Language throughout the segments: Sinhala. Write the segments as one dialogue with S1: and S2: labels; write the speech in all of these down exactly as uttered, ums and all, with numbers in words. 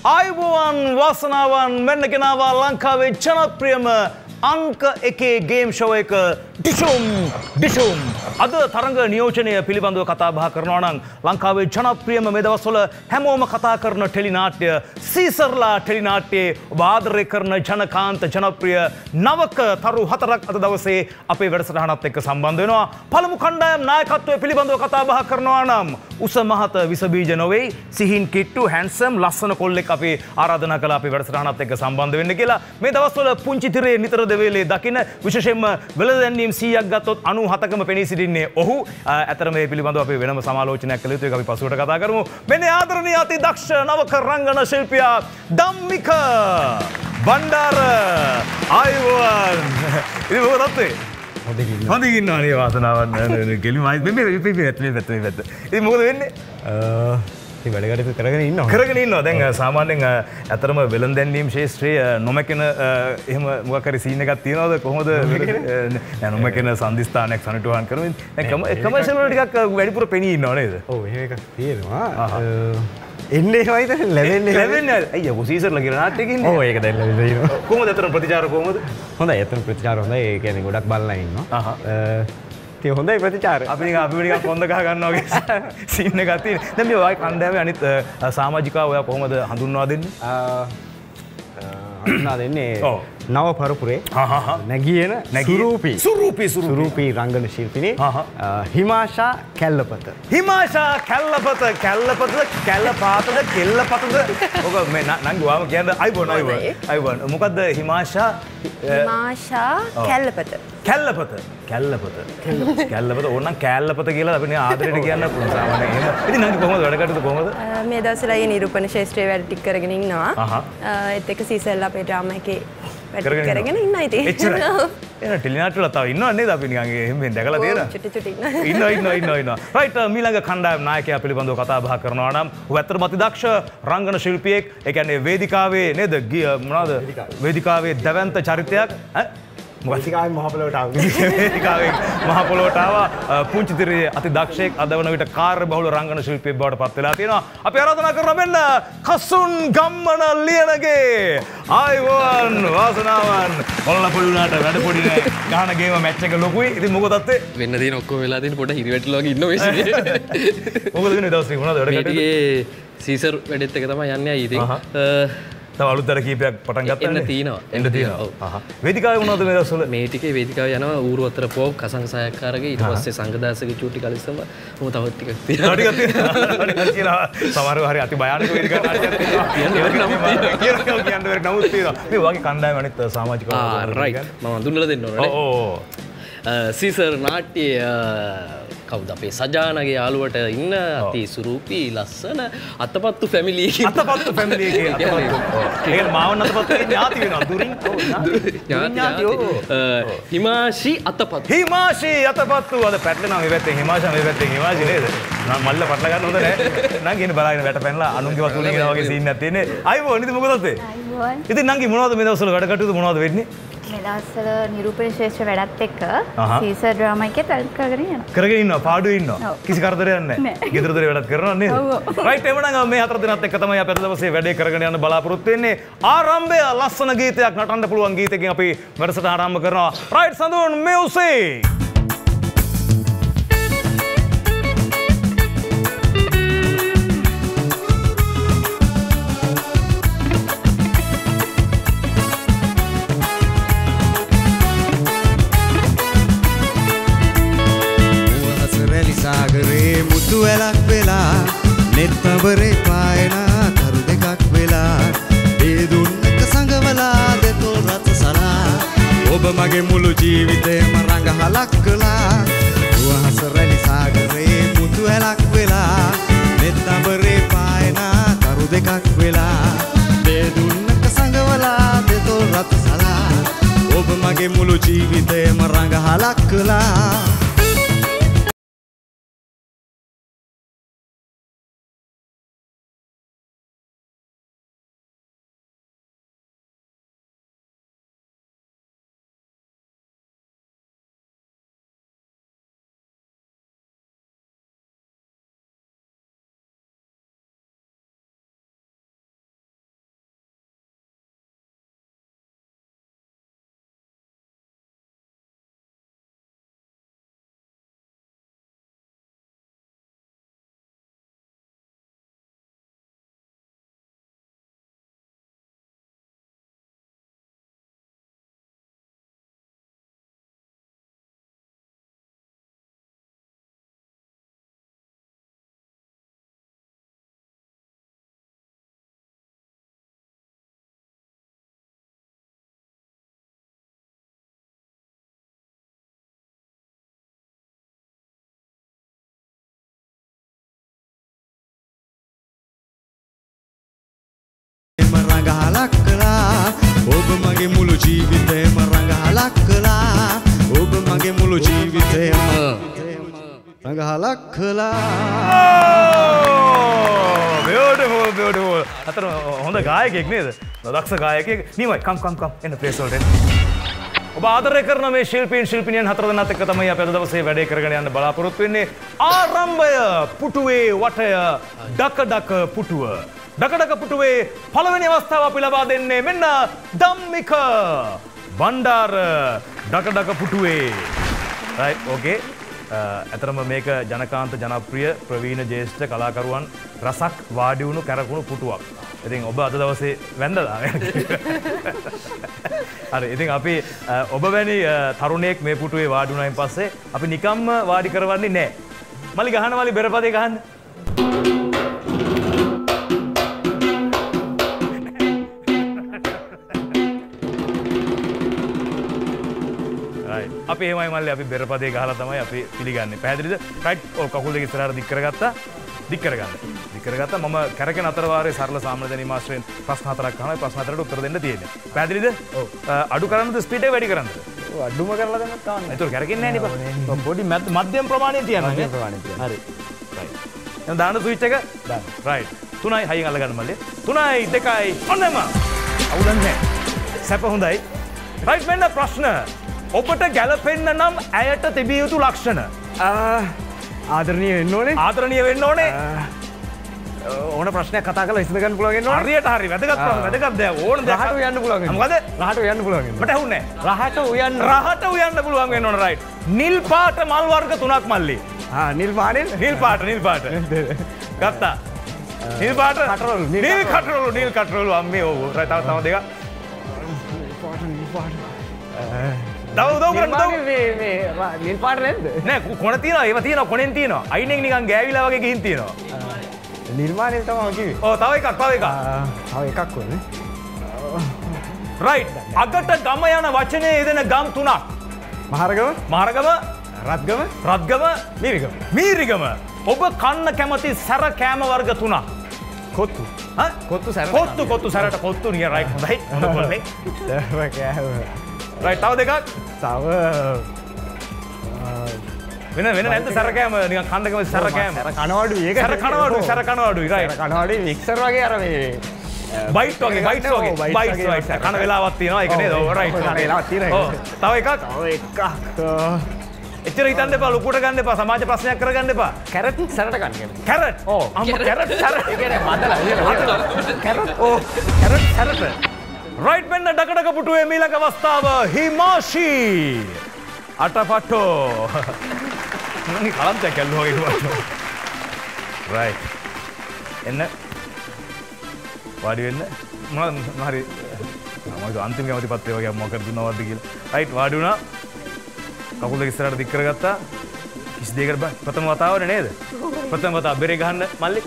S1: ආයුබෝවන් වාසනාවන් මෙන්න ගෙනාවා ලංකාවේ ජනප්‍රියම අංක එකේ ගේම් ෂෝ එක ඩිෂුම් ඩිෂුම් අද තරඟ නියෝජනය පිළිබඳව කතා බහ කරනවා නම් ලංකාවේ ජනප්‍රියම මේ දවස්වල හැමෝම කතා කරන ටෙලි නාට්‍ය සීසර්ලා ටෙලි නාට්‍යයේ ඔබ ආදරය කරන ජනකාන්ත ජනප්‍රිය නවක තරු හතරක් අද දවසේ අපේ වැඩසටහනත් එක්ක සම්බන්ධ වෙනවා. පළමු කණ්ඩායම් නායකත්වය පිළිබඳව කතා බහ කරනවා නම් උස මහත විස බීජ නොවේ සිහින් කිට්ටු හැන්සම් ලස්සන කොල්ලෙක් අපි ආරාධනා කළා අපේ වැඩසටහනත් එක්ක සම්බන්ධ වෙන්න කියලා. මේ දවස්වල පුංචි තිරේ නිතර දෙවේලේ දකින්න විශේෂයෙන්ම වෙළඳැන්වීම් සීයක් ගත්තොත් අනූහතකම පෙනී සිටින්නේ ඔහු. ඇතර මේ පිළිබඳව අපි වෙනම සමාලෝචනයක් කළ යුතුයි. අපි පසුවට කතා කරමු. මෙන්න ආදරණීය අති දක්ෂ නවක රංගන ශිල්පියා ධම්මික බණ්ඩාර ආයුබෝවන්. ඉතින් මොකද තත්ත්වේ? හොඳින් ඉන්නවා නේ වාසනාවන් ගෙලි මයි මේ මේ මේ මේ මේ මේ ඉතින් මොකද වෙන්නේ? ඉතින් වැඩ කටයුතු කරගෙන ඉන්නවා. කරගෙන ඉන්නවා. දැන් සාමාන්‍යයෙන් ඇත්තටම වෙළඳැන්වීම් ශාස්ත්‍රයේ නොමැකෙන එහෙම මොකක් හරි සීන් එකක් තියනවද කොහොමද? නෑ නොමැකෙන සංදිස්ථානයක් සනිටුහන් කරමින් දැන් කමර්ෂල් වල ටිකක් වැඩිපුර පෙනී ඉන්නව නේද? ඔව් එහෙම එකක් තියෙනවා. එන්නේ වයිද ලැබෙන්නේ ලැබෙන්නේ අයියා කො සීසර්ලා කියලා නාට්‍යයක ඉන්නේ. ඔව් ඒක දැන් ලැබෙලා ඉන්නවා. කොහොමද අතන ප්‍රතිචාර කොහොමද? හොඳයි අතන ප්‍රතිචාර හොඳයි. ඒ කියන්නේ ගොඩක් බලලා ඉන්නවා. අහහ. ඒ හොඳයි ප්‍රතිචාර. අපි නිකන් අපි නිකන් කොන්ද ගහ ගන්නවා වගේ සීන් එකක් තියෙන. දැන් මේ වගේ කණ්ඩායමේ අනිත් සමාජිකව ඔයා කොහොමද හඳුන්වා දෙන්නේ? හඳුන්වා දෙන්නේ නව පරපුරේ නැගියන සුරූපී සුරූපී සුරූපී රංගන ශිල්පිනී හිමාෂා කැල්ලපත. හිමාෂා කැල්ලපත කැල්ලපත කැල්ලපාතද කෙල්ලපතද? ඔක මේ නංගි වාම කියන්නේ අයිබෝන් අයිබෝන් අයිබෝන්. මොකද්ද හිමාෂා?
S2: හිමාෂා කැල්ලපත.
S1: කැල්ලපත කැල්ලපත කැල්ලපත ඕනනම් කැල්ලපත කියලා අපි නේ ආදරෙට කියන්න පුළුවන් සාමාන්‍යයෙන්. එහෙම. ඉතින් නංගි කොහොමද වැඩ කටයුතු කොහොමද?
S2: මේ දවස්වල ඒ නිරූපණ ශාස්ත්‍රයේ වැඩ ටික කරගෙන ඉන්නවා. ඒත් එක්ක සීසර්ලා අපේ ඩ්‍රාමා එකේ කරගෙන ඉන්න ඉතින්
S1: එච්චරයි. එන ටෙලි නාට්‍යවල තව ඉන්නව නේද අපි නිකන් එහෙම දැකලා තියෙනවා.
S2: චුටි චුටි
S1: ඉන්නවා ඉන්නවා ඉන්නවා ඉන්නවා. රයිට් මීළඟ කණ්ඩායම් නායකයා පිළිබඳව කතා බහ කරනවා නම් ඔහු ඇත්තටම අති දක්ෂ රංගන ශිල්පියෙක්. ඒ කියන්නේ වේදිකාවේ නේද මොනවද වේදිකාවේ දැවැන්ත චරිතයක් ඈ වේදිකාවේ මහ පොළොවට ආවා. වේදිකාවේ මහ පොළොවට ආවා පුංචි තිරේ අති දක්ෂයෙක් අද වන විට කාර්ය බහුල රංගන ශිල්පියෙක් බවට පත් වෙලා තියෙනවා. අපි ආරාධනා කරනවා මෙන්න කසුන් ගම්මන ලියනගේ ආයුබෝවන් වාසනාවන්. ඔල්ලා පොඩි උනාට වැඩ පොඩි නෑ. ගහන ගේම මැච් එක ලොකුයි. ඉතින් මොකද තත්ත්වේ?
S3: වෙන්න තියෙන ඔක්කොම වෙලා තියෙන පොඩ හිරිවැටලා වගේ ඉන්න වෙන්නේ.
S1: මොකද වෙන්නේ දවස් මොනවද වැඩ කටයුතු?
S3: මේ සීසර් වැඩෙත් එක තමයි යන්නේ අයිති.
S1: තව අලුත් දර කීපයක් පටන් ගත්තා
S3: එන්න තියෙනවා.
S1: එන්න තියෙනවා. ඔව්. වේදිකාවේ මොනවද මේ දවස්වල?
S3: මේ ටිකේ වේදිකාවේ යනවා ඌරු අතර පොව කසංග සායක්කාරගේ ඊට පස්සේ සංගදාසගේ චූටි කලිසම මොකද තව ටිකක් තියෙනවා.
S1: ටිකක් තියෙනවා. ටිකක් තියෙනවා. සමහරව හරි අති භයානක වේදිකා නාටකයක් තියෙනවා. කියනවා කියන්න බැරි නමුත් තියෙනවා. මේ වගේ කණ්ඩායම අනිත් සමාජිකව
S3: ආ රයිට්. මම හඳුන්වලා දෙන්න ඕනේ.
S1: ඔව් ඔව්.
S3: සීසර් නාට්‍ය කවුද අපේ සජානගේ යාළුවට ඉන්න අති සුරූපී ලස්සන අතපත්තු ෆැමිලි එකේ
S1: අතපත්තු ෆැමිලි එකේ අතපත්තු. ඒක මාවන් අතපත්තු ඥාති වෙනවා. දුරින්
S3: ඥාති හිමාෂි අතපත්තු.
S1: හිමාෂි අතපත්තු. අද පැටලෙනවා මේ පැත්තෙන් හිමාෂා මේ පැත්තෙන් හිමාෂි නේද? නම් මල්ල පටල ගන්න හොඳ නෑ. නම් කියන බලාගෙන වැට පැනලා අනුන්ගේ වතුලේ කියනවා වගේ සීන් එකක් තියෙන්නේ. අයිබෝන් ඉතින් මොකද තත්ත්වේ?
S2: අයිබෝන්.
S1: ඉතින් නංගි මොනවද මේ දවස්වල වැඩ කටයුතු මොනවද වෙන්නේ?
S2: මේ දවස්වල නිරූපණ ශාස්ත්‍ර වැඩත් එක්ක සීසර් ඩ්‍රාමා එකේ තල්ප කරගෙන යනවා.
S1: කරගෙන ඉන්නවා පාඩුවේ ඉන්නවා. කිසි කරදරයක් නැහැ. ගෙදර දොරේ වැඩත් කරනවා නේද? රයිට් එවනම් මේ හතර දිනත් එක්ක තමයි අපි අද දවසේ වැඩේ කරගෙන යන්න බලාපොරොත්තු වෙන්නේ. ආරම්භය ලස්සන ගීතයක් නටන්න පුළුවන් ගීතකින් අපි වැඩසටහන ආරම්භ කරනවා. රයිට් සඳුන් මියුසික්.
S4: සාගරේ මුතු වැලක් වෙලා නෙත්නබරේ පායන තරු දෙකක් වෙලා ඒ දුන්නක සංගවලා දෙතොල් රත සලා ඔබ මගේ මුළු ජීවිතේම රඟහලක් කළා. උවහස රැලි සාගරේ මුතු වැලක් වෙලා නෙත්නබරේ පායන තරු දෙකක් වෙලා ඒ දුන්නක සංගවලා දෙතොල් රත සලා ඔබ මගේ මුළු ජීවිතේම රඟහලක් කළා. මගේ මුළු ජීවිතේම රඟහලක් කළා ඔබ මගේ මුළු ජීවිතේම රඟහලක් කළා
S1: beautiful beautiful අතර හොඳ ගායකයෙක් නේද දක්ෂ ගායකයෙක් නිමයි කම් කම් කම් එන්න ප්ලේස් වලට එන්න ඔබ ආදරය කරන මේ ශිල්පීන් ශිල්පිනියන් හතර දෙනාත් එක්ක තමයි අපි අද දවසේ වැඩේ කරගෙන යන්න බලාපොරොත්තු වෙන්නේ ආරම්භය පුටුවේ වටය ඩක ඩක පුටුව ඩක ඩක පුටුවේ පළවෙනි අවස්ථාව අපි ලබා දෙන්නේ මෙන්න ධම්මික බණ්ඩාර ඩක ඩක පුටුවේ right okay ඇතරම මේක ජනකාන්ත ජනප්‍රිය ප්‍රවීණ ජේෂ්ඨ කලාකරුවන් රසක් වාඩි වුණු කැරකුණු පුටුවක්. ඉතින් ඔබ අද දවසේ වැන්දලා. හරි ඉතින් අපි ඔබ වැනි තරුණයෙක් මේ පුටුවේ වාඩි වුණායින් පස්සේ අපි නිකම්ම වාඩි කරවන්නේ නැහැ. මලි ගහන මලි බෙරපදේ ගහන්න. අපි එහෙමයි මල්ලි අපි බෙරපදේ ගහලා තමයි අපි පිළිගන්නේ. පැහැදිලිද? රයිට්. ඔව් කකුල් දෙක ඉස්සරහට දික් කරගත්තා. දික් කරගන්න. දික් කරගත්තා. මම කැරකෙන අතර වාරේ සරල සාමාන්‍ය දැනීම ආශ්‍රයෙන් ප්‍රශ්න හතරක් අහනවා. ප්‍රශ්න හතරට උත්තර දෙන්න තියෙන්නේ. පැහැදිලිද? ඔව්. අඩු කරන්නද ස්පීඩ් එක වැඩි කරන්නද? ඔව් අඩුම කරලා දැම්මත් කවන්නේ. ඒතකොට කැරකෙන්නේ නැහැ නේ බා. පොඩි මධ්‍යම ප්‍රමාණය තියන්න. මධ්‍යම ප්‍රමාණය තියන්න. හරි. රයිට්. එහෙනම් දාන්න ස්විච් එක. දාන්න. රයිට්. තුනයි හයියෙන් අල්ල ගන්න මල්ලි. තුනයි දෙකයි ඔන්නම. අවුලක් නැහැ. සැප හොඳයි. රයිට් මෙන්න ප්‍රශ්න. ඔබට ගැලපෙන්න නම් ඇයට තිබිය යුතු ලක්ෂණ
S5: ආදරණීය වෙන්න ඕනේ
S1: ආදරණීය වෙන්න ඕනේ
S5: ඕන ප්‍රශ්නයක් කතා කරලා ඉස්සර ගන්න පුළුවන් වෙන්න ඕනේ
S1: හරියට හරි වැදගත් ප්‍රශ්න වැදගත් දෙයක් ඕන දෙයක්
S5: රහට උයන්න පුළුවන් වෙන්න
S1: මොකද
S5: රහට උයන්න පුළුවන් වෙන්න
S1: මට ඇහුන්නේ
S5: රහට උයන්න
S1: රහට උයන්න පුළුවන් වෙන්න ඕන රයිට් නිල් පාට මල් වර්ග තුනක් මල්ලි
S5: ආ නිල් පාටෙන්
S1: නිල් පාට නිල් පාට ගත්තා නිල් පාට
S5: කටරොළු
S1: නිල් කටරොළු නිල් කටරොළු අම්මේ ඕ රයිට් තව තව දෙකක්
S5: නිල් පාට නිල් පාට
S1: දව උදව් කරන්න උදව්
S5: මේ මේ නිල් පාට නැද්ද
S1: නෑ කොන තියෙනවා ඒව තියෙනවා කොනෙන් තියෙනවා අයිනෙන් නිකන් ගෑවිලා වගේ ගිහින් තියෙනවා
S5: නිර්මාණය තමයි කිව්වේ
S1: ඔව් තව එකක් තව එකක්
S5: තව එකක් වුණේ
S1: රයිට් අගට ගම යන වචනේ යෙදෙන ගම් තුනක්
S5: මහරගම
S1: මහරගම
S5: රත්ගම
S1: රත්ගම
S5: මීරිගම
S1: මීරිගම ඔබ කන්න කැමති සැර කෑම වර්ග තුනක්
S5: කොත්තු
S1: ඈ
S5: කොත්තු සැර
S1: කොත්තු කොත්තු සැරට කොත්තු නිය රයිට් හොඳයි හොඳ කොල්ලේ
S5: සැර කෑම
S1: රයිට් තව දෙකක්
S5: තව
S1: වෙන වෙන නැද්ද සැර කෑම නිකන් කන්න කැමති සැර කෑම
S5: සැර කනවඩුයි ඒක
S1: සැර කනවඩුයි සැර කනවඩුයි රයිට්
S5: කනවඩුයි මික්සර් වගේ අර මේ
S1: බයිට් වගේ බයිට් වගේ බයිට් වගේ කන වෙලාවක් තියෙනවා ඒක නේද ඔව් රයිට්
S5: කන වෙලාවක් තියෙනවා
S1: ඔව් තව එකක්
S5: තව එකක්
S1: එච්චර හිතන්න එපා ලොකුට ගන්න එපා සමාජ ප්‍රශ්නයක් කරගන්න එපා
S5: කැරට් සැරට ගන්න කැමති
S1: කැරට්
S5: ඔව්
S1: අම්ම කැරට් සැර
S5: ඒ කියන්නේ මදලා මදලා
S1: කැරට් ඕ කැරට් සැරට රයිට් මෙන්න ඩකඩක පුටුවේ මීළඟ අවස්ථාව හිමාෂී අටපට්ටෝ මම කලන්තයක් ඇල්ලුවා වගේ වට්ටෝ රයිට් එන්න වාඩි වෙන්න මොනවද හරි මම අන්තිම කැමති පත්‍රය වගේ මොකක්ද දුන්නවද කියලා රයිට් වාඩි වුණා කකුල් දෙක ඉස්සරහට දික් කරගත්තා කිසි දෙයකට බෑ ප්‍රථම වතාවනේ නේද ප්‍රථම වතාව බෙරේ ගහන්න මල්ලි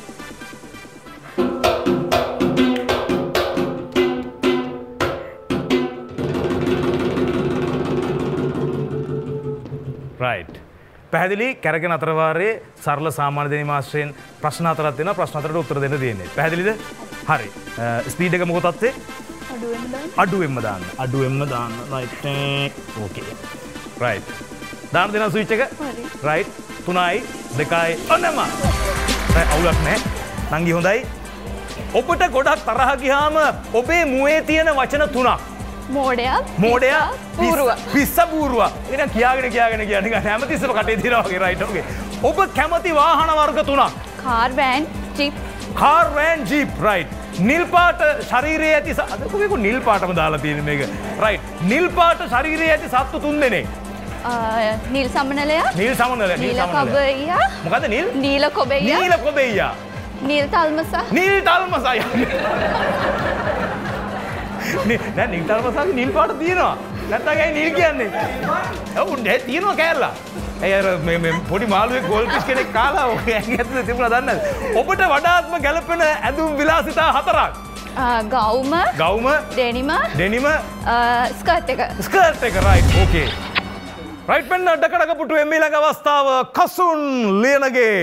S1: රයිට් පැහැදිලි කැරගෙන අතර වාරයේ සරල සාමාන්‍ය දැනීම ආශ්‍රයෙන් ප්‍රශ්න හතරක් තියෙනවා ප්‍රශ්න හතරට උත්තර දෙන්න තියෙන්නේ පැහැදිලිද හරි ස්පීඩ් එක මොකද තත්ත්වේ අඩුවෙන්ම දාන්න අඩුවෙන්ම දාන්න රයිට් ඕකේ රයිට් දාන්න දෙනවා ස්විච් එක රයිට් තුනයි දෙකයි ඔන්නම අවුලක් නැහැ නංගි හොඳයි ඔබට ගොඩක් තරහ ගියාම ඔබේ මුවේ තියෙන වචන තුනක්
S2: මෝඩයා
S1: මෝඩයා
S2: බූරුවා
S1: පිස්ස බූරුවා ඒක කියාගෙන කියාගෙන කියන නිකන් හැමතිස්සෙම කටේ තියනවා වගේ රයිට් ඕකේ ඔබ කැමති වාහන වර්ග තුනක්
S2: car van jeep
S1: car van jeep right නිල් පාට ශරීරයේ ඇති අද කොහේක නිල් පාටම දාලා තියෙන මේක රයිට් නිල් පාට ශරීරයේ ඇති සත්තු තුන් දෙනෙක්
S2: නිල් සමනලයා
S1: නිල් සමනලයා
S2: නිල කොබෙයියා
S1: මොකද නිල්
S2: නීල කොබෙයියා
S1: නිල කොබෙයියා
S2: නිල් තල්මසා
S1: නිල් තල්මසා නෑ නිල් තල්මසාගේ නිල් පාට තියෙනවා නැත්නම් ඇයි නිල් කියන්නේ ඔව් නේ තියෙනවා කෑල්ලා ඒ අර මේ පොඩි මාළුවේ ගෝල් පිස් කෙනෙක් කාලා ඔය ඇඟට තිබුණා දන්නද ඔබට වඩාත්ම ගැළපෙන ඇඳුම් විලාසිතා හතරක්
S2: ගවුම
S1: ගවුම
S2: ඩෙනිම
S1: ඩෙනිම
S2: ස්කර්ට් එක
S1: ස්කර්ට් එක රයිට් ඕකේ රයිට් මෙන්න ඩකඩක පුටුවේ ඊළඟ අවස්ථාව කසුන් ලියනගේ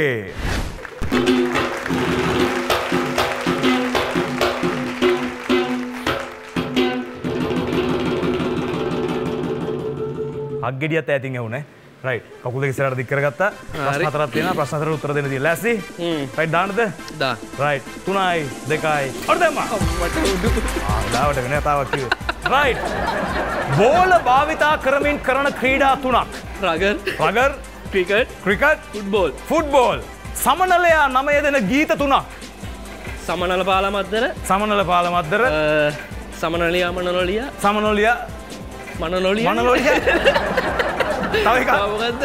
S1: හක් ගෙඩියත් ඈතින් ඇහුනේ. රයිට්. කකුල් දෙක ඉස්සරහට දික් කරගත්තා. ප්‍රශ්න හතරක් තියෙනවා. ප්‍රශ්න හතරට උත්තර දෙන්න තියෙනවා. ලෑස්ති? රයිට් දාන්නද?
S3: දාන්න.
S1: රයිට්. තුනයි දෙකයි. ඔන්න දැම්මා.
S3: මට උඩු.
S1: ආ දාවට වෙන තාවක් කිව්වේ. රයිට්. බෝල භාවිතා කරමින් කරන ක්‍රීඩා තුනක්.
S3: Rugger.
S1: Rugger,
S3: cricket.
S1: Cricket,
S3: football.
S1: Football. සමනලයා නම යෙදෙන ගීත තුනක්.
S3: සමනල පාලමද්දර.
S1: සමනල පාලමද්දර.
S3: සමනලියා මනලොලිය.
S1: සමනොලිය.
S3: මනලොලිය.
S1: මනලොලිය. තව එකක්.
S3: මොකද්ද?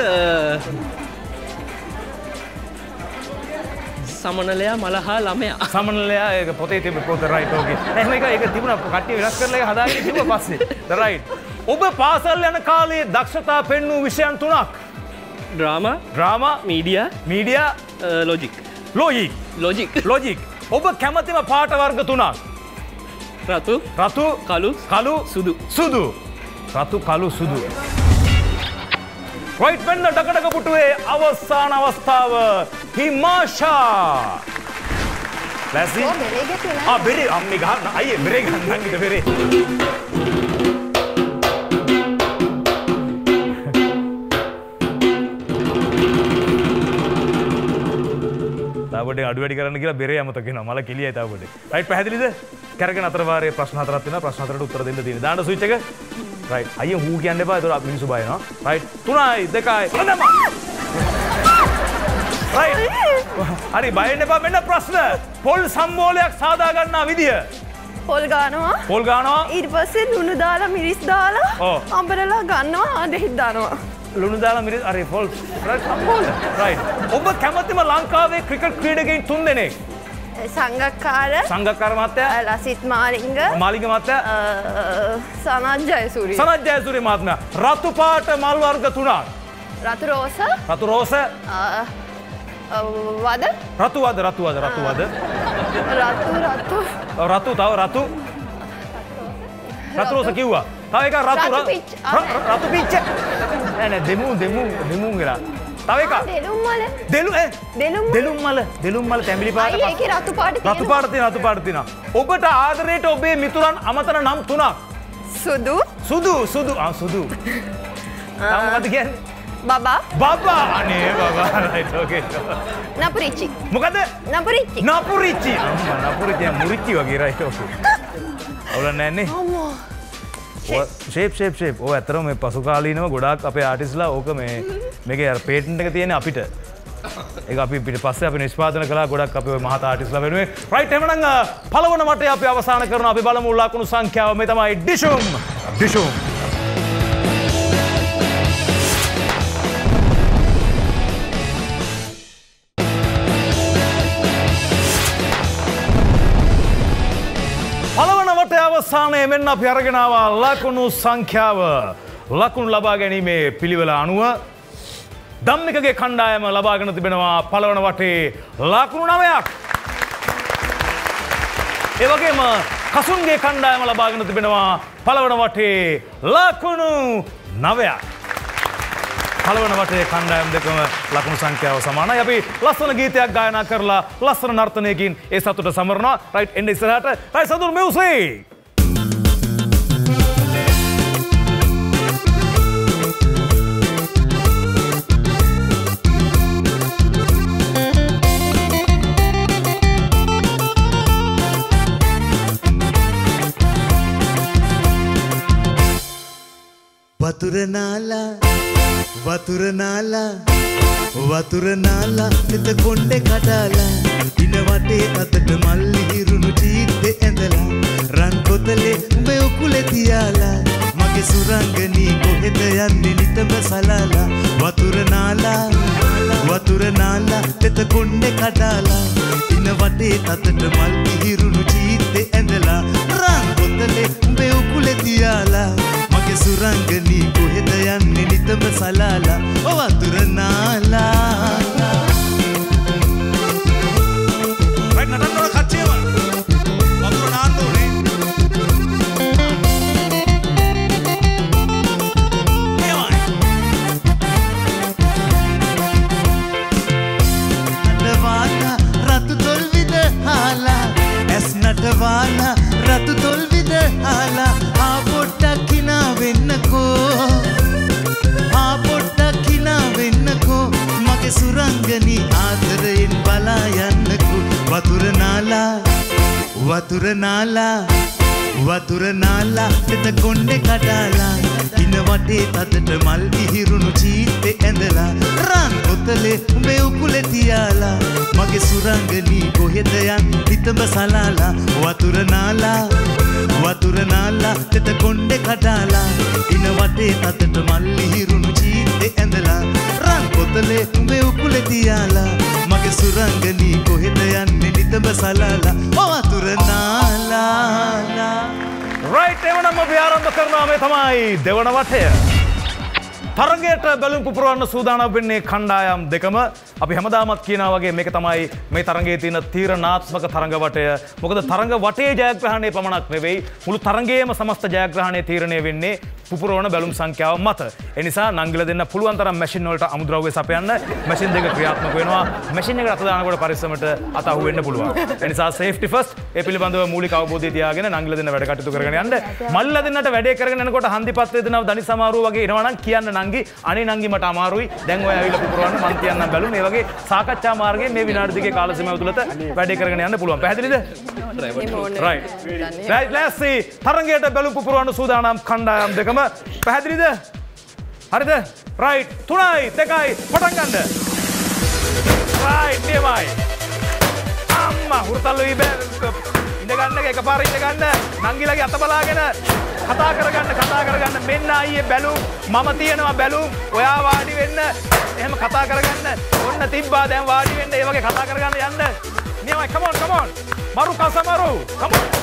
S3: සමනලයා මලහා ළමයා.
S1: සමනලයා ඒක පොතේ තිබ්බ පොත රයිට් ඕකේ. එහෙනම් ඒක ඒක තිබුණා කට්ටිය වෙනස් කරලා ඒක හදාගෙන තිබ්බා පස්සේ. ද රයිට්. ඔබ පාසල් යන කාලේ දක්ෂතා පෙන්වූ විෂයන් තුනක්.
S3: Drama.
S1: Drama,
S3: media.
S1: Media,
S3: logic.
S1: Logic.
S3: Logic.
S1: Logic. ඔබ කැමතිම පාට වර්ග තුනක්.
S3: රතු.
S1: රතු,
S3: කළු.
S1: කළු,
S3: සුදු.
S1: සුදු. රතු, කළු, සුදු. රයිට් වෙන්න ඩකඩක පුටුවේ අවසාන අවස්ථාව හිමාෂා. ලැසි?
S2: ඔව් බෙරේ ගැටුණා.
S1: ආ බෙරේ අම්මේ ගහන්න අයියේ බෙරේ ගන්න නංගිට බෙරේ. තාවඩේ අඩු වැඩි කරන්න කියලා බෙරේ අමතක වෙනවා. මල කෙලියයි තාවඩේ. රයිට් පැහැදිලිද? කරගෙන අතර වාරයේ ප්‍රශ්න හතරක් තියෙනවා. ප්‍රශ්න හතරට උත්තර දෙන්න තියෙනවා. දාන්න ස්විච් එක. රයිට්. අයියේ හූ කියන්න එපා. ඒතකොට මිනිස්සු බය වෙනවා. රයිට්. තුනයි දෙකයි. ඔන්නම. රයිට්. හරි බය වෙන්න එපා. මෙන්න ප්‍රශ්න. පොල් සම්බෝලයක් සාදා ගන්නා විදිය.
S2: පොල් ගානවා.
S1: පොල් ගානවා.
S2: ඊට පස්සේ ලුණු දාලා මිරිස් දාලා
S1: ඔව්.
S2: අඹරලා ගන්නවා ආදෙහිත් දානවා.
S1: ලුණු දාලා මිරිස් අර පොල් රයිට් සම්බෝල. රයිට්. ඔබ කැමතිම ලංකාවේ ක්‍රිකට් ක්‍රීඩකයන් තුන් දෙනෙක්.
S2: සංගක්කාර
S1: සංගක්කාර මහත්තයා,
S2: ලසිත් මාලිංග,
S1: මාලිංග මහත්තයා,
S2: සනත් ජයසූරිය.
S1: සනත් ජයසූරිය මහත්මයා. රතු පාට මල් වර්ග තුනක්.
S2: රතු රෝස,
S1: රතු රෝස,
S2: වද,
S1: රතු වද, රතු වද, රතු වද.
S2: රතු රතු.
S1: රතු තව රතු. රතු රෝස කිව්වා. තව එක රතු
S2: රතු පිච්.
S1: රතු පිච්ච. නෑ නෑ දෙමු දෙමු දෙමු වෙලා. තව එක
S2: දෙලුම් මල.
S1: දෙලු ඈ
S2: දෙලුම්
S1: දෙලුම් මල දෙලුම් මල තැඹිලි පාට.
S2: අයියේ ඒකේ රතු පාට තියෙනවා.
S1: රතු පාට තියෙන රතු පාට තියෙනවා. ඔබට ආදරයට ඔබේ මිතුරන් අමතන නම් තුනක්.
S2: සුදු,
S1: සුදු සුදු ආ සුදු. තාම මොකද කියන්නේ?
S2: බබා,
S1: බබා අනේ බබා රයිට් ඕකේ.
S2: නපුරිච්චි.
S1: මොකද?
S2: නපුරිච්චි.
S1: නපුරිච්චි. අම්මා නපුරිච්චි මුරිච්චි වගේ රයිට් ඕකේ. අවුලක් නැහැ නේ.
S2: අම්මා.
S1: Shape shape shape. ඔය ඇත්තටම මේ පසු කාලීනව ගොඩාක් අපේ ආටිස්ලා ඕක මේ මේකේ අර පේටන්ට් එක තියෙන්නේ අපිට. ඒක අපි පිට පස්සේ අපි නිෂ්පාදනය කළා ගොඩක් අපේ ඔය මහත ආටිස්ලා වෙනුවෙන්. රයිට් එහෙනම් පළවන මටේ අපි අවසන් කරනවා. අපි බලමු ලකුණු සංඛ්‍යාව. මේ තමයි ඩිෂුම් ඩිෂුම්. පළවන වටේ අවසානයේ මෙන්න අපි අරගෙන ආවා ලකුණු සංඛ්‍යාව. ලකුණු ලබා ගැනීමේ පිළිවෙල අනුව ධම්මිකගේ කණ්ඩායම ලබාගෙන තිබෙනවා පළවන වටේ ලකුණු නවයක්. ඒ වගේම කසුන්ගේ කණ්ඩායම ලබාගෙන තිබෙනවා පළවන වටේ ලකුණු නවයක්. පළවන වටේ කණ්ඩායම් දෙකම ලකුණු සංඛ්‍යාව සමානයි. අපි ලස්සන ගීතයක් ගායනා කරලා ලස්සන නර්තනයකින් ඒ සතුට සමරනවා. රයිට් එන්න ඉස්සරහට. රයිට් සතුට මියුසික්.
S4: වතුර නාලා වතුර නාලා වතුර නාලා හිත කොණ්ඩේ කඩාලා ඉන වටේ අතට මල්ලි හිරුණු චීත්තේ ඇඳලා රන් කොතලේ උඹේ උකුලේ තියාලා මගේ සුරංගනී කොහෙද යන්නේ නිතම සලාලා වතුර නාලා වතුර නාලා හිත කොණ්ඩේ කඩාලා ඉන වටේ අතට මල්ලි හිරුණු චීත්තේ ඇඳලා රන් කොතලේ උඹේ උකුලේ තියාලා මගේ සුරංගනී කොහෙද යන්නේ නිතම සලාලා ඔ වතුර නාලා රයිට් නටන්න කච්චේව වතුර නාන්න ඕනේ නටවාලා රතු තොල් විද හාලා ඇස් නටවාලා රතු තොල් විද හාලා ආ පොට්ටක් කිනා වෙන්නකෝ වතුර නාලා වතුර නාලා දෙත කොණ්ඩේ කඩාලා ඉන වටේ තදට මල් ඉහිරුණු චීත්තේ ඇඳලා රන් කොතලේ උඹේ උකුලේ තියාලා මගේ සුරංගනී කොහෙද යන් හිතඹ සලාලා වතුර නාලා වතුර නාලා දෙත කොණ්ඩේ කඩාලා ඉන වටේ තදට මල් ඉහිරුණු චීත්තේ ඇඳලා රන් කොතලේ උඹේ උකුලේ තියාලා මගේ සුරංගනී කොහෙද යන්නේ හිතඹ සලාලා වතුර නාලා
S1: රයිට් එවනම් අපි ආරම්භ කරනවා මේ තමයි දෙවන වටය. තරගයට බැලුම් පුපුරවන්න සූදානම් වෙන්නේ කණ්ඩායම් දෙකම. අපි හැමදාමත් කියනවා වගේ මේක තමයි මේ තරගයේ තියෙන තීරණාත්මක තරඟ වටය. මොකද තරඟ වටේ ජයග්‍රහණය පමණක් නෙවෙයි මුළු තරගයේම සමස්ත ජයග්‍රහණය තීරණය වෙන්නේ පුපුරවන බැලුම් සංඛ්‍යාව මත. ඒ නිසා නංගිලා දෙන්න පුළුවන් තරම් මැෂින් වලට අමුද්‍රව්‍ය සපයන්න. මැෂින් දෙක ක්‍රියාත්මක වෙනවා. මැෂින් එකට අත දානකොට පරිස්සමට අත අහු වෙන්න පුළුවන්. ඒ නිසා සේෆ්ටි ෆස්ට් ඒ පිළිබඳව මූලික අවබෝධය තියාගෙන නංගිලා දෙන්න වැඩ කටයුතු කරගෙන යන්න. මල්ලා දෙන්නට වැඩේ කරගෙන යනකොට හන්දිපත් වේදනාව දනි සමාරුව වගේ එනවා නම් කියන්න නංගි අනේ නංගි මට අමාරුයි. දැන් ඔය ඇවිල්ලා පුපුරවන්න මං කියන්නම් බැලුම්. මේ වගේ සාකච්ඡා මාර්ගයෙන් මේ විනාඩි දෙකේ කාල සීමාව තුළත වැඩේ කරගෙන යන්න පුළුවන්. පැහැදිලිද? right. right. let's see. තරගයට බැලුම් පුපුරවන්න සූදානම් කණ්ඩායම් දෙකම පැහැදිලිද? හරිද? right. තුනයි දෙකයි පටන් ගන්න. right. නියමයි. අම්මා හුරතල්ලු ඉබේ ඉඳ ගන්න එකපාර ඉඳ ගන්න. නංගිලාගේ අත බලාගෙන කතා කරගන්න කතා කරගන්න. මෙන්න අයියේ බැලුම් මම තියනවා බැලුම්. ඔයා වාඩි වෙන්න. එහෙම කතා කරගන්න. ඔන්න තිබ්බා දැන් වාඩි වෙන්න. ඒ වගේ කතා කරගන්න යන්න. නියමයි. come on come on. මරු කසමරු. come on.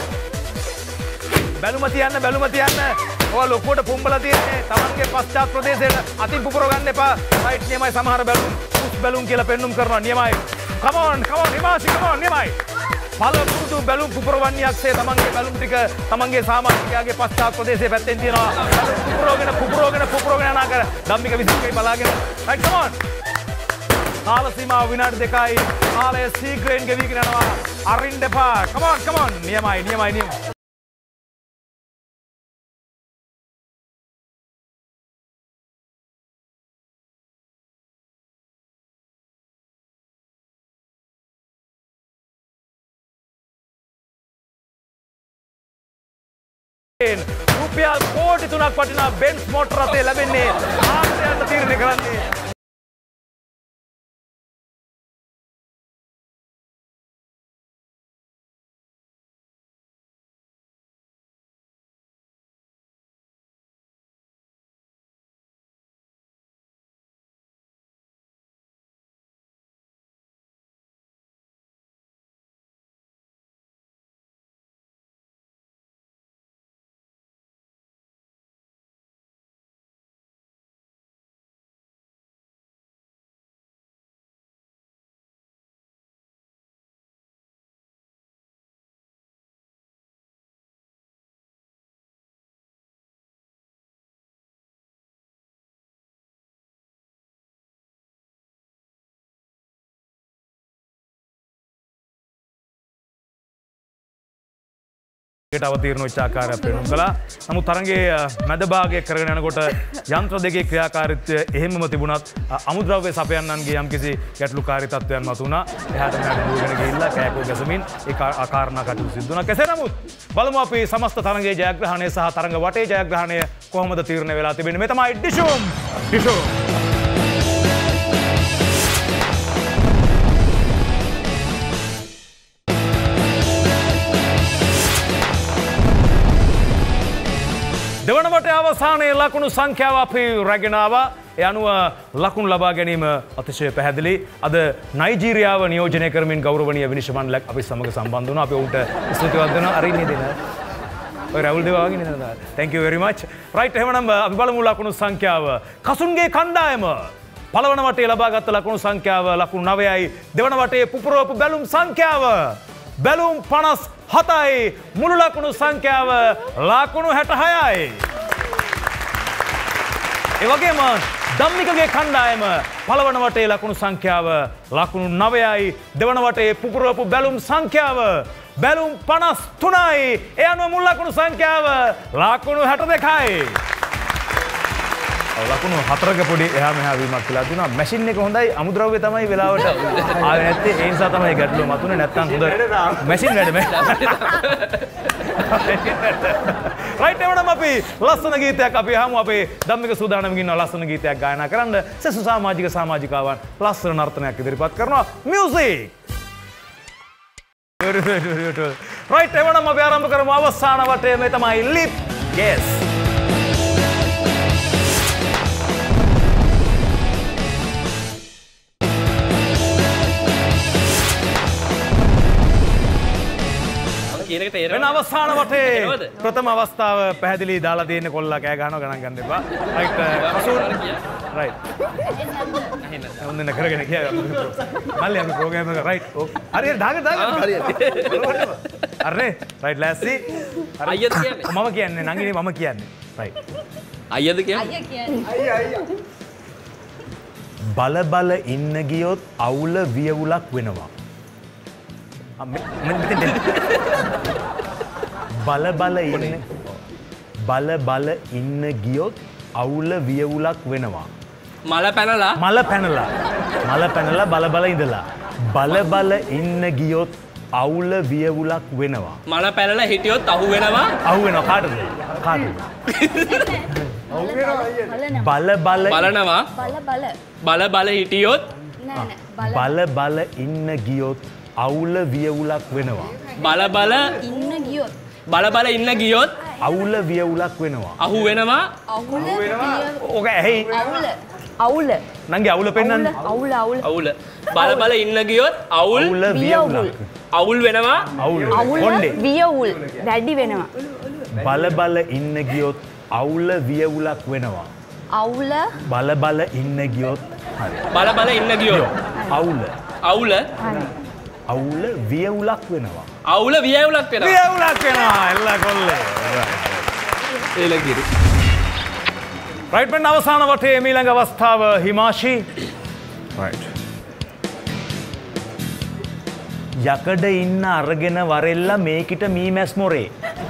S1: බැලුම තියන්න බැලුම තියන්න. ඔය ලොකුවට පුම්බලා තියෙන්නේ තමන්ගේ පශ්චාත් ප්‍රදේශයට අතින් පුපුරව ගන්න එපා. රයිට් නියමයි. සමහර බැලුම් පුස් බැලුම් කියලා පෙන්눔 කරනවා. නියමයි. come on come on හිමාසි come on නියමයි. පළපුරුදු බැලුම් පුපුරවන්නේක්සේ තමන්ගේ බැලුම් ටික තමන්ගේ සාමාජිකයාගේ පශ්චාත් ප්‍රදේශයේ පැත්තෙන් තියනවා. පුපුරවගෙන පුපුරවගෙන පුපුරවගෙන යනා කර ධම්මික විසිකයි බලාගෙන. Right come on. කාල සීමාව විනාඩි දෙකයි. කාලය සීක්‍රෙන් ගෙවිගෙන යනවා. අරින්න එපා. come on come on නියමයි නියමයි නියමයි. රුපියල් කෝටි තුනක් වටිනා බෙන්ස් මෝටර රථය ලැබෙන්නේ ආශ්‍රයයන්ට තීරණය කරන්නේ. අවතීර්ණ වෙච්ච ආකාරයක් පෙන්වන්න කළා. නමුත් තරඟයේ මැද භාගයේ කරගෙන යනකොට යන්ත්‍ර දෙකේ ක්‍රියාකාරීත්වය එහෙමම තිබුණත් අමුද්‍රව්‍ය සපයන්නන්ගේ යම්කිසි ගැටලුකාරී තත්ත්වයන් මතුණා. එහාට මෙහාට දුවගෙන ගිහිල්ලා කෑකෝ ගැසමින් ඒ ආකාරණා කටයුතු සිදු වුණා. කෙසේ නමුත් බලමු අපි සමස්ත තරඟයේ ජයග්‍රහණය සහ තරඟ වටේ ජයග්‍රහණය කොහොමද තීරණය වෙලා තිබෙන්නේ. මේ තමයි ඩිෂුම් ඩිෂුම් දෙවන වටේ අවසානයේ ලකුණු සංඛ්‍යාව අපි රැගෙන ආවා. ඒ අනුව ලකුණු ලබා ගැනීම අතිශය පැහැදිලි. අද නයිජීරියාව නියෝජනය කරමින් ගෞරවනීය විනිශ්චය මණ්ඩලයක් අපි සමග සම්බන්ධ වුණා. අපි ඔවුන්ට ස්තුතිවන්ත වෙනවා. අරින්නේ දෙන. ඔය රවුල් දේවා වගේ නේද? thank you very much. right එහෙනම් අපි බලමු ලකුණු සංඛ්‍යාව. කසුන්ගේ කණ්ඩායම පළවන වටේ ලබාගත් ලකුණු සංඛ්‍යාව ලකුණු නවයයි. දෙවන වටේ පුපුරවපු බැලුම් සංඛ්‍යාව බැලුම් පනස් හතයි. මුළු ලකුණු සංඛ්‍යාව ලකුණු හැට හයයි. ඒ වගේම ධම්මිකගේ කණ්ඩායම පළවන වටේ ලකුණු සංඛ්‍යාව ලකුණු නවයයි. දෙවන වටේ පුපුරවපු බැලුම් සංඛ්‍යාව බැලුම් පනස් තුනයි. ඒ අනුව මුළු ලකුණු සංඛ්‍යාව ලකුණු හැට දෙකයි. ලකුණු හතරක පොඩි එහා මෙහා වීමක් කියලා තියෙනවා. මැෂින් එක හොඳයි අමුද්‍රව්‍ය තමයි වෙලාවට ආවේ නැත්තේ. ඒ නිසා තමයි ගැටලුව මතුනේ. නැත්තම් හොඳ මැෂින් වැඩ මේ. රයිට් එවනම් අපි ලස්සන ගීතයක් අපි අහමු. අපේ ධම්මික සූදානම්ගෙන ඉන්නවා ලස්සන ගීතයක් ගායනා කරන්න. සෙසු සමාජික සමාජිකාවන් ලස්සන නර්තනයක් ඉදිරිපත් කරනවා. මියුසික්. රයිට් එවනම් අපි ආරම්භ කරමු අවසාන වටේ මේ තමයි ලිප් ගෙස්. වෙන අවසාන වටේ ප්‍රථම අවස්ථාව පැහැදිලි දාලා තියෙන කොල්ලා කෑ ගහනවා ගණන් ගන්න එපා. රයිට් කසූර් රයිට්. හොඳ නේ කරගෙන ගියා. මල්ලි අපි ප්‍රෝග්‍රෑම් එක රයිට්. හරියට දාගෙන දාගෙන හරියට. අරනේ රයිට් ලෑස්ති.
S3: අයියද කියන්නේ?
S1: මම කියන්නේ නංගිනේ මම කියන්නේ. රයිට්.
S3: අයියද කියන්නේ?
S2: අයියා කියන්නේ. අයියා අයියා.
S1: බල බල ඉන්න ගියොත් අවුල වියවුලක් වෙනවා. බල බල ඉන්න බල බල ඉන්න ගියොත් අවුල වියවුලක් වෙනවා.
S3: මල පැනලා
S1: මල පැනලා මල පැනලා බල බල ඉඳලා බල බල ඉන්න ගියොත් අවුල වියවුලක් වෙනවා.
S3: මල පැනලා හිටියොත් අහු වෙනවා.
S1: අහු වෙනවා කාටද? කාටද? බල බල
S3: බලනවා.
S2: බල බල.
S3: බල බල හිටියොත්
S2: නෑ නෑ.
S1: බල බල ඉන්න ගියොත් අවුල වියවුලක් වෙනවා.
S3: බල බල
S2: ඉන්න ගියොත්.
S3: බල බල ඉන්න ගියොත්
S1: අවුල වියවුලක් වෙනවා.
S3: අහු වෙනවා.
S2: අවුල
S1: ඕක ඇහි
S2: අවුල. අවුල.
S1: නංගි අවුල පෙන්නන්න.
S2: අවුල අවුල.
S3: අවුල. බල බල ඉන්න ගියොත් අවුල්
S1: අවුල වියවුලක්.
S3: අවුල් වෙනවා.
S1: අවුල.
S2: අවුල
S1: කොණ්ඩේ.
S2: වියවුල්. වැඩි වෙනවා.
S1: බල බල ඉන්න ගියොත් අවුල වියවුලක් වෙනවා.
S2: අවුල
S1: බල බල ඉන්න ගියොත් හරි.
S3: බල බල ඉන්න ගියොත්
S1: අවුල.
S3: අවුල
S1: අවුල වියවුලක් වෙනවා.
S3: අවුල වියවුලක් වෙනවා.
S1: වියවුලක් වෙනවා එල්ල කොල්ලේ.
S3: එලගිරි.
S1: රයිට් මෙන්න අවසාන වටේ ඊළඟ අවස්ථාව හිමාෂි. රයිට්. යකඩ ඉන්න අරගෙන වරෙල්ල මේකිට මීමැස් මොරේ.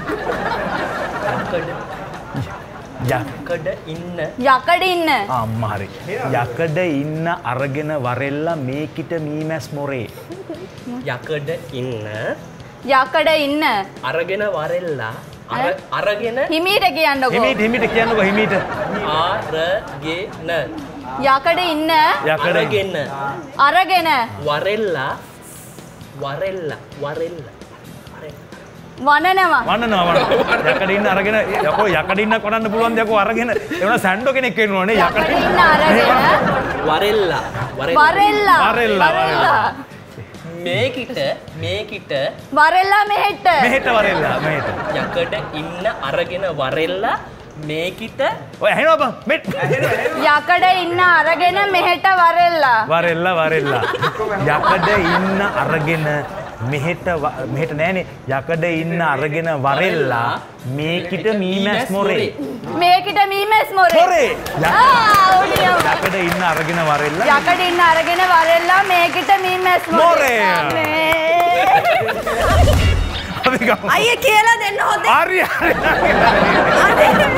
S3: යකඩ ඉන්න
S2: යකඩ ඉන්න.
S1: අම්මා හරි. යකඩ ඉන්න අරගෙන වරෙල්ල මේකිට මීමැස් මොරේ.
S3: යකඩ ඉන්න
S2: යකඩ ඉන්න.
S3: අරගෙන වරෙල්ලා අර අරගෙන
S2: හිමීට කියන්නකෝ.
S1: හිමීට හිමීට කියන්නකෝ හිමීට.
S3: අරගෙන
S2: යකඩ ඉන්න.
S1: යකඩ
S3: අරගෙන
S2: අරගෙන
S3: වරෙල්ලා වරෙල්ලා වරෙල්ලා
S2: වනනවා.
S1: වන්නනවා වන්න. යකඩ ඉන්න අරගෙන යකෝ යකඩ ඉන්න කරන්න පුළුවන් දෙයක් අරගෙන එවන සැන්ඩෝ කෙනෙක් වෙනවනේ යකඩ
S2: යකඩ ඉන්න අරගෙන
S3: වරෙල්ලා
S2: වරෙල්ලා
S1: වරෙල්ලා වරෙල්ලා
S3: මේකිට මේකිට
S2: වරෙල්ලා මෙහෙට
S1: මෙහෙට වරෙල්ලා මෙහෙට
S3: යකඩ ඉන්න අරගෙන වරෙල්ලා මේකිට
S1: ඔය ඇහෙනව බං මෙත්
S2: යකඩ ඉන්න අරගෙන මෙහෙට වරෙල්ලා
S1: වරෙල්ලා වරෙල්ලා යකඩ ඉන්න අරගෙන මෙහෙට මෙහෙට නෑනේ යකඩ ඉන්න අරගෙන වරෙල්ලා මේකිට මීමැස් මොරේ
S2: මේකිට මීමැස් මොරේ
S1: මොරේ යකඩ ඉන්න අරගෙන වරෙල්ලා
S2: යකඩ ඉන්න අරගෙන වරෙල්ලා මේකිට මීමැස් මොරේ අයියේ කියලා දෙන්න හොඳේ
S1: හරි හරි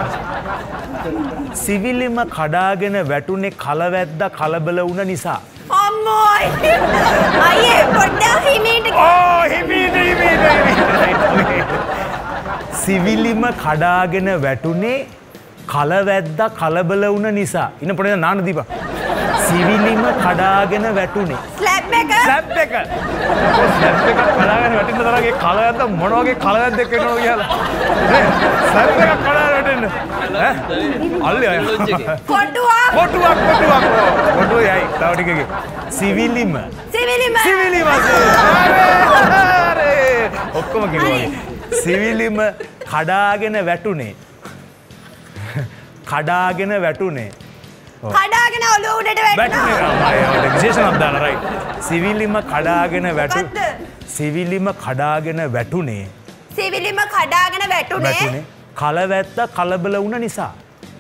S1: සිවිලිම කඩාගෙන වැටුනේ කලවැද්දා කලබල වුණ නිසා
S2: අම්මෝයි අයියේ පොඩ්ඩක් හිමීට
S1: ඕ හිමීට හිමීට සිවිලිම කඩාගෙන වැටුනේ කලවැද්දා කලබල වුණ නිසා ඉන්න පොඩ්ඩක් නාන දීපන් සිවිලිම කඩාගෙන වැටුනේ
S2: ස්ලැබ් එක
S1: ස්ලැබ් එක ස්ලැබ් එක කඩාගෙන වැටෙන්න තරගේ කලවැද්දා මොන වගේ කලවැද්දෙක් වෙනවද කියලා නේ ස්ලැබ් එක කඩාගෙන වැටෙන්න ඈ අල්ලේ අය
S2: කොටුවක්
S1: කොටුවක් කොටුවක් කොටුව යයි තව ටිකකින් සිවිලිම
S2: සිවිලිම
S1: සිවිලිම අරේ ඔක්කොම කිව්වා සිවිලිම කඩාගෙන වැටුනේ කඩාගෙන වැටුනේ
S2: කඩාගෙන ඔළුව උඩට වැටුණා
S1: වැටුනේ විශේෂණක් දාලා රයිට් සිවිලිම කඩාගෙන වැටු සිවිලිම කඩාගෙන වැටුනේ
S2: සිවිලිම කඩාගෙන වැටුනේ
S1: වැටුනේ කලවැද්දා කලබල වුණ නිසා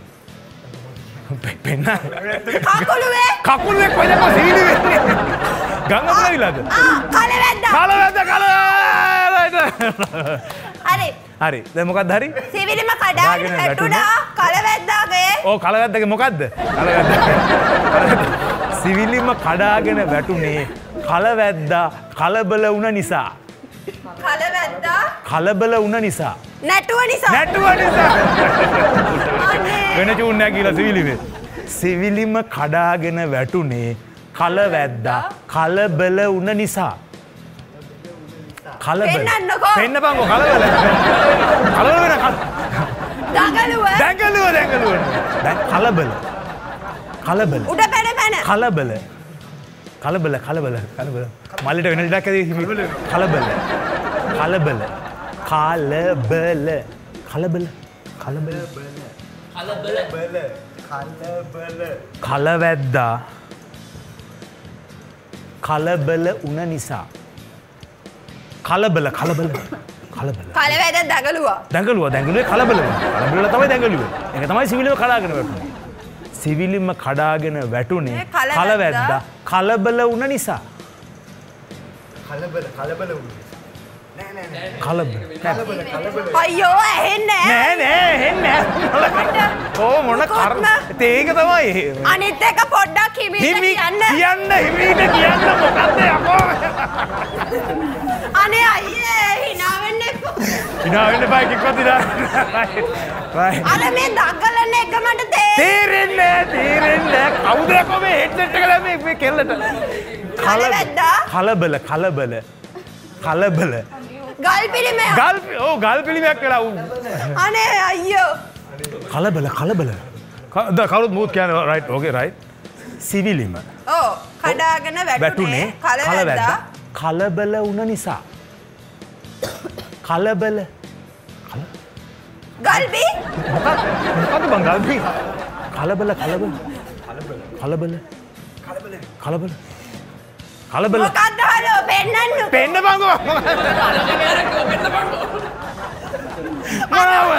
S1: පෙන්න
S2: කකුලුවේ
S1: කකුලේ කොහෙද සිවිලි වෙන්නේ ගංගාපුරවිලාද
S2: ආ කලවැද්දා
S1: කලවැද්දා කලවැද්දා
S2: හරි
S1: හරි දැන් මොකක්ද හරි
S2: සිවිලිම කඩාගෙන වැටුණා කලවැද්දාගේ
S1: ඕ කලවැද්දගේ මොකද්ද? කලවැද්ද. සිවිලිම කඩාගෙන වැටුනේ කලවැද්දා කලබල වුණ නිසා.
S2: කලවැද්දා
S1: කලබල වුණ නිසා.
S2: නැටුව නිසා.
S1: නැටුව නිසා. වෙන චූන් නැහැ කියලා සිවිලිමේ. සිවිලිම කඩාගෙන වැටුනේ කලවැද්දා කලබල වුණ නිසා. කලබල.
S2: පෙන්නන්නකෝ.
S1: පෙන්නපන්කෝ කලබල. කලබල වෙන කල.
S2: දඟලුව.
S1: දඟලුව දඟලුව. දැන් කලබල. කලබල.
S2: උඩ පැන පැන.
S1: කලබල. කලබල කලබල කලබල. මල්ලිට වෙන දෙයක් ඇති කලබල. කලබල. කලබල. කලබල. කලබල. කලබල. කලබල. කලවැද්දා කලබල වුණ නිසා. කලබල කලබල කලබල.
S2: කලවැද්ද දඟලුවා.
S1: දඟලුවා දඟලුවේ කලබල වුණා. කලබල තමයි දඟලුවේ. ඒක තමයි සිවිලිම කඩාගෙන වැටුනේ. සිවිලිම කඩාගෙන වැටුනේ කලවැද්දා කලබල වුණ නිසා. කලබල කලබල වුණා. නෑ නෑ කලබල කලබල කලබල.
S2: අයියෝ ඇහෙන්නේ
S1: නෑ නෑ ඇහෙන්නේ නෑ. ඕ මොන කර්ම. ඒක තමයි.
S2: අනිත් එක පොඩ්ඩක් හිමීට කියන්න.
S1: කියන්න හිමීට කියන්න මොකද්ද යකෝ.
S2: අනේ අයියේ hina වෙන්න එපා.
S1: hina වෙන්න බෑ කිව්වත් ඉතින්.
S2: අර මේ දඟලන එක මට
S1: තේරෙන්නේ තේරෙන්නේ කවුද යකෝ මේ හෙඩ්සෙට් එක දැම්මේ මේ කෙල්ලට.
S2: කලවැද්දා
S1: කලබල කලබල කලබල.
S2: ගල් පිළිමය.
S1: ගල් ඔව් ගල් පිළිමයක් වෙලා උ.
S2: අනේ අයියෝ.
S1: කලබල කලබල. කවුරුත් මූත් කියන්නේ රයිට් ඕකේ රයිට්. සිවිලිම.
S2: ඔව් කඩාගෙන වැටුනේ කලවැද්දා
S1: කලබල වුණ නිසා. කලබල.
S2: ගල්බි
S1: මොකද්ද බං ගල්බි? කලබල කලබල. කලබල. කලබල. කලබල. කලබල.
S2: මොකද්ද හලෝ පෙන්නන්න.
S1: පෙන්න බංගෝ. මොනව?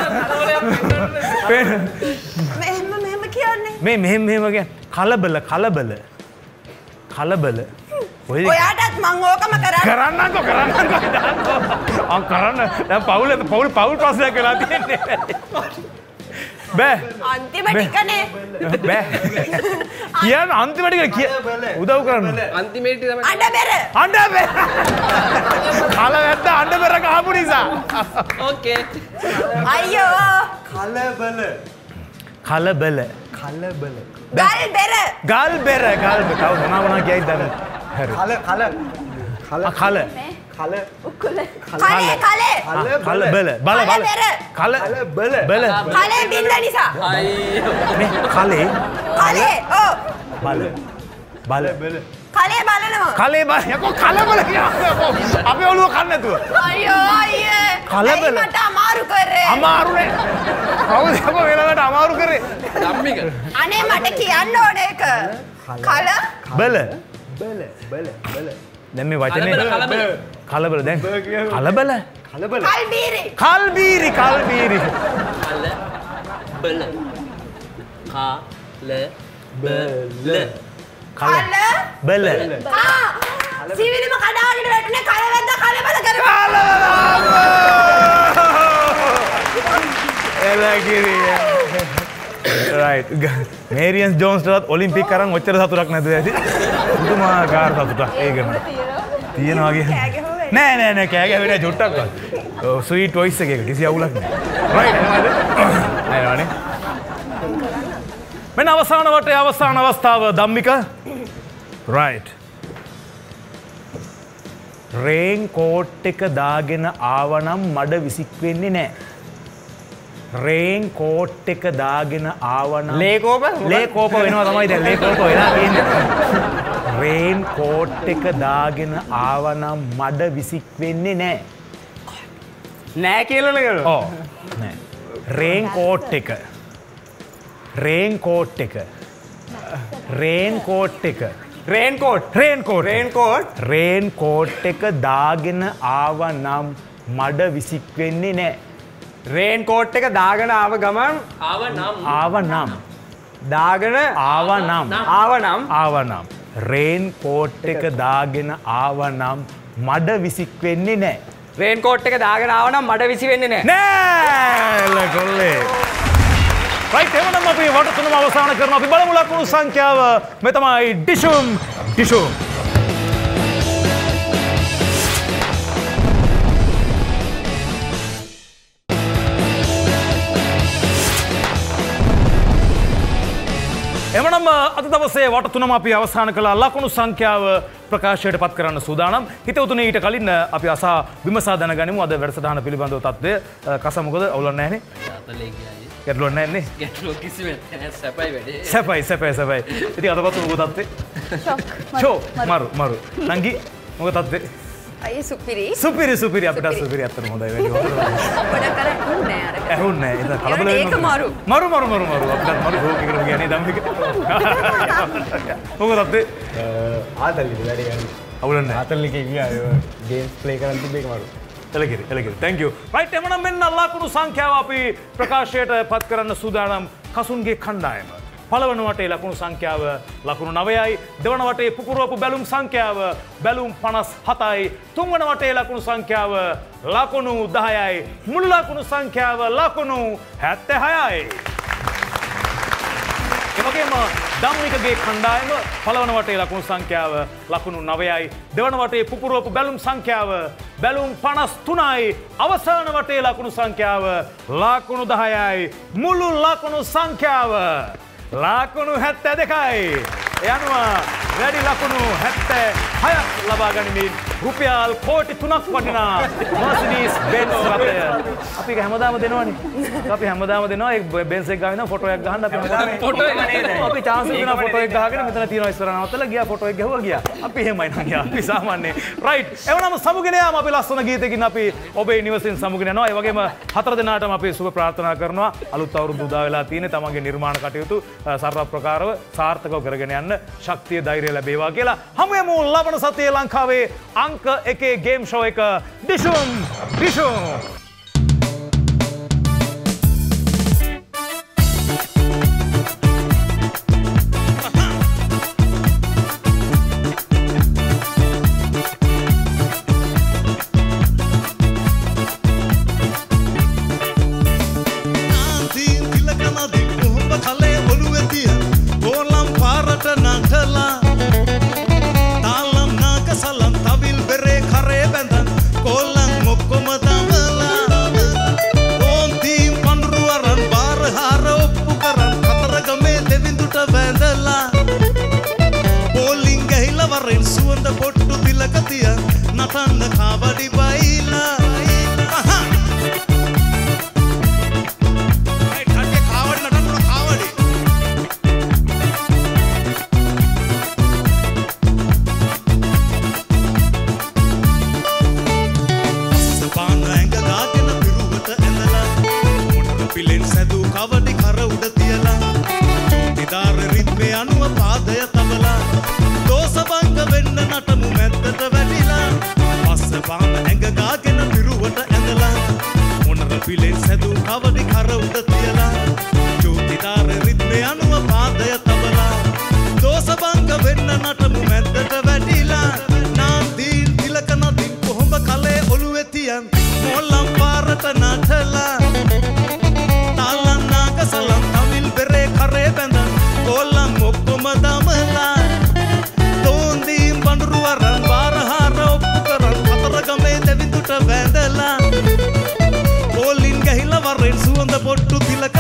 S2: මෙහෙම මෙහෙම කියන්නේ.
S1: මේ මෙහෙම මෙහෙම කියන්නේ කලබල කලබල. කලබල.
S2: ඔයාටත් මං ඕකම කරන්න.
S1: කරන්නම්කෝ කරන්නම්කෝ. ආ කරන්න. දැන් පවුල පවුල පවුල් ප්‍රශ්නයක් වෙලා තියෙන්නේ. බෑ.
S2: අන්තිම ටිකනේ.
S1: බෑ. කියන්න අන්තිම ටික කිය. උදව් කරන්න.
S3: අන්තිමේට තමයි
S2: අඬබෙර.
S1: අඬබෙර. කලවැද්ද අඬබෙර කහපු නිසා.
S3: ඕකේ.
S2: අයියෝ.
S1: කලබල. කලබල. කලබල.
S2: ගල්බෙර.
S1: ගල්බෙර ගල්බෙර. තව මොනවා මොනවා කියයිද දැන්? හරි. කල කල. කල කල. කල
S2: කලේ කලේ
S1: කල බල බල බල කල බල බල
S2: කලේ බින්ද නිසා
S1: මේ කලේ
S2: කලේ ඔව්
S1: බල බල බල
S2: කලේ බලනවා
S1: කලේ බල යකෝ කල බල කියන්නේ අපේ ඔළුව කන්න නැතුව
S2: අයියෝ අයියේ
S1: කල බල
S2: මට අමාරු කරේ
S1: අමාරුනේ කවුද යකෝ වෙලාවට අමාරු කරේ
S3: ධම්මික
S2: අනේ මට කියන්න ඕනේ ඒක කල
S1: බල බල බල බල දැන් මේ වචනේ කලබල දැන් කලබල කලබල
S2: කල්බීරි
S1: කල්බීරි කල්බීරි
S3: කල බල කා ල බල
S2: කල
S1: බල
S2: ආ සිවිලිම කඩාගෙන වැටුනේ කලවැද්ද කලබල කරපා
S1: එලගිරිය රයිට් මේරියන්ස් ජෝන්ස්ටත් ඔලිම්පික් කරන් ඔච්චර සතුටක් නැතුව ඇති පුදුමාකාර සතුටක් ඒකම තියෙනවා කියන්නේ නෑ නෑ නෑ කෑ ගැහුවේ නෑ ජොට්ටක්වත් ස්වීට් වොයිස් එකක කිසි අවුලක් නෑ රයිට් නේද මෙන්න අවසාන වටේ අවසාන අවස්ථාව ධම්මික රයිට් රේන් කෝට් එක දාගෙන ආවනම් මඩ විසික් වෙන්නේ නෑ රේන් කෝට් එක දාගෙන ආවනම්
S5: ලේකෝප
S1: ලේකෝප වෙනවා තමයි දැන් ලේකෝප වෙලා තියෙන්නේ රේන් කෝට් එක දාගෙන ආවනම් මඩ විසික් වෙන්නේ නෑ
S5: නෑ කියලා නේද?
S1: ඔව් නෑ රේන් කෝට් එක රේන් කෝට් එක රේන් කෝට් එක
S5: raincoat
S1: raincoat
S5: raincoat
S1: raincoat එක දාගෙන ආවනම් මඩ විසික් වෙන්නේ නෑ
S5: රේන් කෝට් එක දාගෙන ආව ගමන්
S3: ආව නම්
S1: ආවනම්
S5: දාගෙන
S1: ආවනම්
S5: ආවනම්
S1: ආවනම් රේන් කෝට් එක දාගෙන ආවනම් මඩ විසික් වෙන්නේ නෑ
S5: රේන් කෝට් එක දාගෙන ආවනම් මඩ විසි වෙන්නේ නෑ
S1: නෑ කොල්ලේ රයිට් එවනම් අපි වට තුනම අවසන් කරනවා. අපි බලමු ලකුණු සංඛ්‍යාව. මේ තමයි ඩිෂුම් ඩිෂුම්. එවනම් අද දවසේ වට තුනම අපි අවසන් කළා. ලකුණු සංඛ්‍යාව ප්‍රකාශයට පත් කරන්න සූදානම්. හිතවතුනේ ඊට කලින් අපි අසා විමසා දැනගනිමු අද වැඩසටහන පිළිබඳව තත්ත්වය. කස මොකද අවුලක් නැහැනේ?
S3: යාතලේ ගියායි.
S1: ගැටලුවක් නැහැනේ.
S3: ගැටලුවක් කිසිම නැහැ. සැපයි වැඩේ.
S1: සැපයි සැපයි සැපයි. ඉතින් අදපත් මොකද තත්ත්වය? ෂෝ මරු මරු. නංගි මොකද තත්ත්වය?
S2: අයි සුපිරි.
S1: සුපිරි සුපිරි අපිට සුපිරි අත්තර හොඳයි වැඩි වුණා.
S2: ගොඩක් අර හුන්නේ අර.
S1: ඇහුන්නේ නැහැ. ඒක කලබල වෙනවා.
S2: ඒක මරු.
S1: මරු මරු මරු මරු අපිට මරු හොක් එකට ගියා නේද අම්මික. මොකද තත්ත්වය?
S5: ආතල්ලි වැඩි ගන්න.
S1: අවුලක් නැහැ.
S5: ආතල්ලිකේ ගියා ගේම්ස් ප්ලේ කරන් තිබ්බේක මරු.
S1: එලකිරි එලකිරි thank you right එමනම් මෙන්න ලකුණු සංඛ්‍යාව අපි ප්‍රකාශයට පත් කරන්න සූදානම්. කසුන්ගේ කණ්ඩායම පළවන වටේ ලකුණු සංඛ්‍යාව ලකුණු නවයයි. දෙවන වටේ පුපුරවපු බැලුම් සංඛ්‍යාව බැලුම් පනස් හතයි. තුන්වන වටේ ලකුණු සංඛ්‍යාව ලකුණු දහයයි. මුළු ලකුණු සංඛ්‍යාව ලකුණු හැත්තෑහයයි. එවගේම ධම්මිකගේ කණ්ඩායම පළවන වටේ ලකුණු සංඛ්‍යාව ලකුණු නවයයි. දෙවන වටේ පුපුරවපු බැලුම් සංඛ්‍යාව බැලුම් පනස් තුනයි. අවසාන වටේ ලකුණු සංඛ්‍යාව ලකුණු දහයයි. මුළු ලකුණු සංඛ්‍යාව ලකුණු හැත්තෑ දෙකයි. යනුව වැඩි ලකුණු හැත්තෑ හයක් ලබා ගනිමින් රුපියල් කෝටි තුනක් වටිනා මර්සිඩීස් බෙන්ස් රථය අපි හැමදාම දෙනවනේ. අපි හැමදාම දෙනවා ඒ බෙන්ස් එක ගාවිනා ෆොටෝ එකක් ගහන්න අපි හැමදාම ෆොටෝ එක නේද? අපි chance දෙනවා ෆොටෝ එක ගහගෙන මෙතන තියෙනවා ඉස්සර නවත්තලා ගියා ෆොටෝ එක ගහුවා ගියා. අපි එහෙමයි නම් ගියා. අපි සාමාන්‍ය රයිට්. එවනම සමුගෙන යාම අපි ලස්සන ගීතකින් අපි ඔබේ නිවසින් සමුගෙන යනවා. ඒ වගේම හතර දෙනාටම අපි සුබ ප්‍රාර්ථනා කරනවා. අලුත් අවුරුදු උදා වෙලා තියෙන තමන්ගේ නිර්මාණ කටයුතු සර්ව ප්‍රකාරව සාර්ථකව කරගෙන යන්න ශක්තිය ධෛර්යය ලැබේවා කියලා. හමු යමු ලබන සතියේ ලංකාවේ අංක එකේ ගේම් ෂෝ එක ඩිෂුම් ඩිෂුම්.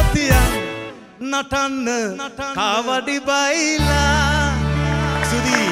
S4: නටන්න කාවඩි බයිලා සුදී